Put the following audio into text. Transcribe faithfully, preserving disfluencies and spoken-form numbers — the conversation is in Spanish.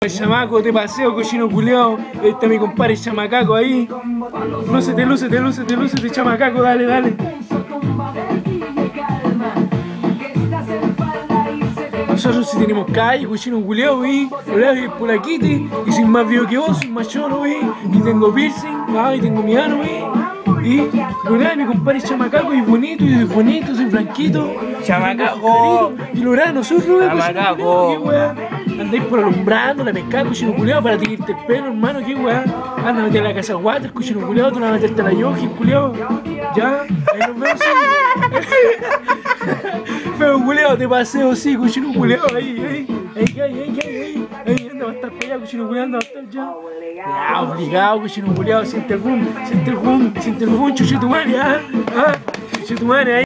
El chamaco, te paseo, cochino culeado. Ahí está mi compadre chamacaco ahí. Lúcete, lúcete, lúcete, lúcete, chamacaco, dale, dale. Nosotros sí tenemos calle, cochino culeado, y por aquí, y soy más viejo que vos, soy más choro, y tengo piercing, ah, y tengo mi ano, y Lorán, mi compadre chamacaco, y bonito, y bonito, soy blanquito. Chamacaco. Y Lorán, nosotros, Chamacaco. qué weá. Andáis por alumbrando, la pescada, cochino culeado, para teñirte el pelo, hermano, qué weá. Anda a meter a la casa water, cochino culeado, tú vas a meterte a la yogi, culeado. Ya, ahí nos vemos. Feo culeado, te paseo, sí, cochino culeado, ahí, ahí, ahí, ahí, ahí, ahí, ahí, anda, va a estar para allá, cochino culeado, anda, va a estar ya. Ya, obligado, cochino culeado, siente el boom, siente el boom, siente el boom, chuchetumare, ah, ah, chuchetumare, ahí.